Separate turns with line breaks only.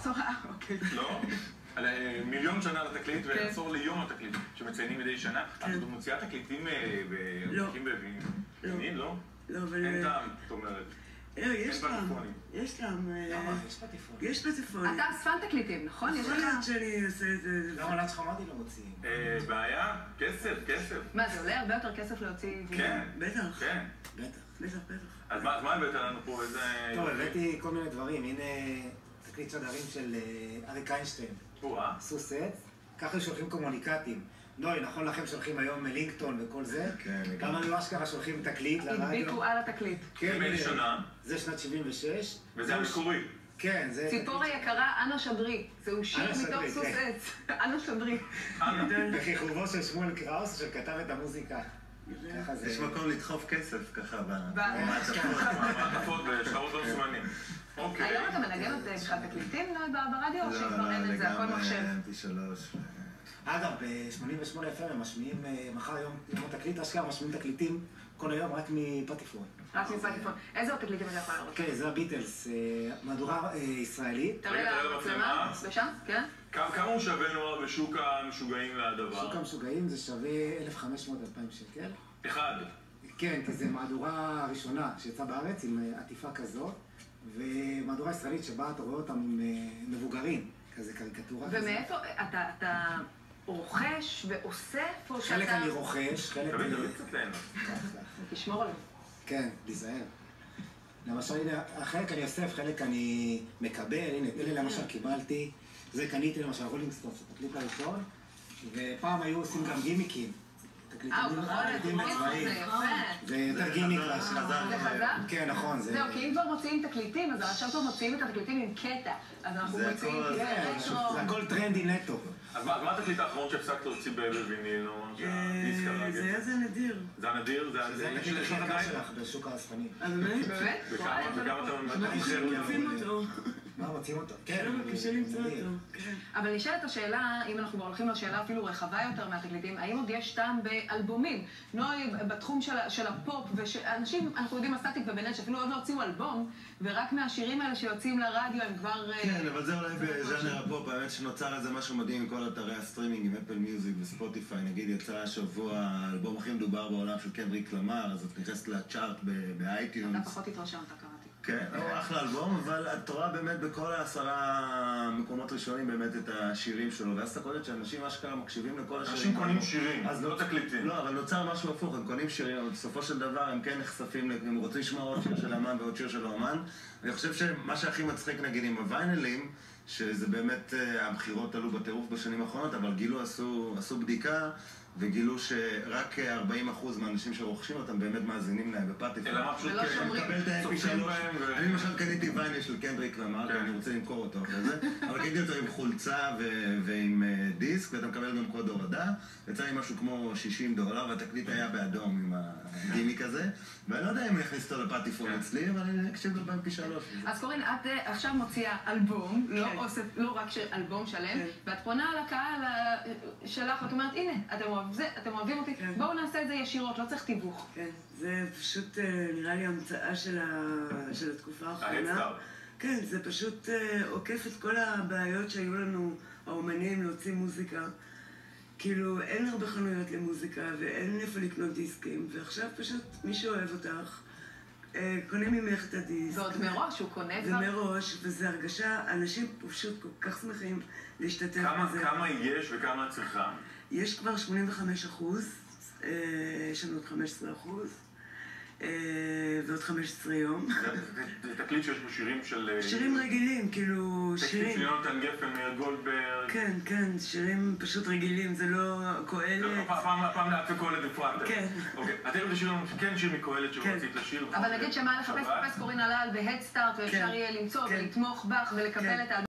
עשור, אוקיי.
לא? על מיליון שנה לתקליט ועשור ליום התקליט, שמציינים מדי שנה. אז את מוציאה תקליטים בוויניל, לא?
לא, אבל...
אין טעם, זאת אומרת.
יש טעם. יש טעם.
למה? יש פטיפונים.
יש פטיפונים.
אתה אספן תקליטים, נכון?
יכול להיות שאני אעשה את זה.
למה נאצ' חמאדי לא מוציאים?
בעיה? כסף.
מה, זה עולה הרבה יותר כסף להוציא?
כן.
בטח.
כן.
בטח.
אז מה הבאת לנו פה? איזה...
טוב, הבאתי כל מיני דברים. הנה תקליט שדרים של אריק איינשטיין. עשו סט. ככה שולחים קומוניקטים. נוי, נכון לכם שולחים היום לינקטון וכל זה?
כן.
גם לנו אשכרה שולחים תקליט לרדיו.
הדביקו על התקליט.
כן, מאיזה שנה?
זה שנת 76.
וזה המקורי.
כן, זה...
ציפור היקרה, אנה שברי. זהו שיר מתוך סוס עץ. אנה שברי.
בכיכובו של שמואל קראוס, שכתב את המוזיקה.
יש מקום לדחוף כסף ככה
במעטפות ושטרות לא זמנים.
היום אתה מנגן את תקליטים ברדיו או שכבר אין את זה, הכל מחשב?
אגב, ב-88 FM הם משמיעים, מחר יום התקליט, אשכרה משמיעים תקליטים כל היום רק מפטיפון.
רק מפטיפון. איזה עוד תקליטים אתה יכול לראות?
כן, זה הביטלס, מהדורה ישראלית.
תראה למצלמה, בשם, כן?
כמה הוא שווה נורא בשוק המשוגעים לדבר?
שוק המשוגעים זה שווה 1,500-2,000 שקל.
אחד.
כן, כי זה מהדורה ראשונה שיצאה בארץ עם עטיפה כזאת, ומהדורה ישראלית שבה אתה רואה אותם עם מבוגרים, כזה קריקטורה כזה.
ומאיפה אתה רוכש ואוסף או שאתה...
חלק אני רוכש, חלק אני...
תשמור עליו.
כן, להיזהר. למשל, חלק אני אוסף, חלק אני מקבל, הנה, אלה למשל קיבלתי, זה קניתי למשל רולינג סטונס, התקליט הראשון, ופעם היו עושים גם גימיקים. תקליטים בצבעים. זה יותר גימיק.
זה חזק?
כן, נכון.
זהו, כי אם כבר מוציאים תקליטים, אז עכשיו כבר מוציאים את התקליטים עם קטע. אז אנחנו מוציאים
זה הכל טרנדי נטו.
אז מה התקליט האחרון שהפסקת להוציא בוויניל?
זה היה זה נדיר.
זה הנדיר?
זה התקליט הכי יקר שלך בשוק האספני.
באמת?
באמת?
וגם אתה
מוצאים אותו.
מה, מוצאים אותו? כן.
קשה למצוא אותו.
אבל נשאלת השאלה, אם אנחנו כבר הולכים לשאלה אפילו רחבה יותר מהתקליטים, האם עוד יש טעם באלבומים? נוי, בתחום של הפופ, ואנשים, אנחנו יודעים הסטטיק ובנט, שאפילו עוד לא הוציאו אלבום, ורק מהשירים האלה שיוצאים לרדיו הם כבר...
כן, אבל זה אולי בז'אנר הפופ, האמת שנוצר איזה משהו מדהים עם כל אתרי הסטרימינג, עם אפל מיוזיק וספוטיפיי. נגיד יצא השבוע האלבום הכי מדובר בעולם של קנדריק למר, אז את נכנסת לצ'ארט באייטיונס.
אתה פחות התרשמת, קראתי.
כן, הוא אחלה אלבום, אבל את רואה באמת בכל 10 מקומות ראשונים באמת את השירים שלו, ואז אתה קולט שאנשים אשכרה מקשיבים לכל השירים.
אנשים קונים שירים, אז לא תקליטים.
לא, אבל נוצר משהו הפוך, הם קונים שירים, אבל בסופו של דבר הם כן נחשפים, הם רוצים לשמוע עוד שיר של אמן ועוד שיר של האמן. אני חושב שמה שהכי מצחיק נגיד עם הוויינלים, שזה באמת הבחירות עלו בטירוף בשנים האחרונות, אבל עשו בדיקה, וגילו שרק 40% מהאנשים שרוכשים אותם באמת מאזינים להם בפטיפון.
אלא מה פשוט
מקבל את ה-MP3. אני למשל קניתי וייניל של קנדריק למר, ואני רוצה למכור אותו אחרי זה, אבל קניתי אותו עם חולצה ועם דיסק, ואתה מקבל גם קוד הורדה, יצא לי משהו כמו $60, והתקליט היה באדום עם הגימיק הזה, ואני לא יודע אם נכניס אותו לפטיפון אצלי, אבל אני אקשיב לו ב-MP3.
אז קורין, את עכשיו מוציאה אלבום, לא רק אלבום שלם, ואת פונה לקהל שלך, ואת אומרת, הנה, אתם אוהבים אותי, בואו נעשה את זה ישירות, לא צריך תיווך.
כן, זה פשוט נראה לי המצאה של התקופה האחרונה. כן, זה פשוט עוקף את כל הבעיות שהיו לנו, האומנים, להוציא מוזיקה. כאילו, אין הרבה חנויות למוזיקה ואין איפה לקנות דיסקים, ועכשיו פשוט מי שאוהב אותך, קונה ממך את הדיסק.
ועוד מראש, הוא קונה כבר.
ומראש, וזו הרגשה, אנשים פשוט כל כך שמחים להשתתף בזה.
כמה יש וכמה צריכה?
יש כבר 85%, יש לנו עוד 15%, ועוד 15 יום.
זה תקליט שיש בו שירים של...
שירים רגילים, כאילו שירים...
טקסטים של יונתן גפן, מאיר גולדברג...
כן, כן, שירים פשוט רגילים, זה לא קהלת.
פעם לאט וקהלת בפרט.
כן.
אוקיי, את הולכת לשיר לנו כן שיר מקהלת שרצית לשיר.
אבל נגיד שמה לחפש קורין הלל בהדסטארט, ואפשר יהיה למצוא ולתמוך בך ולקבל את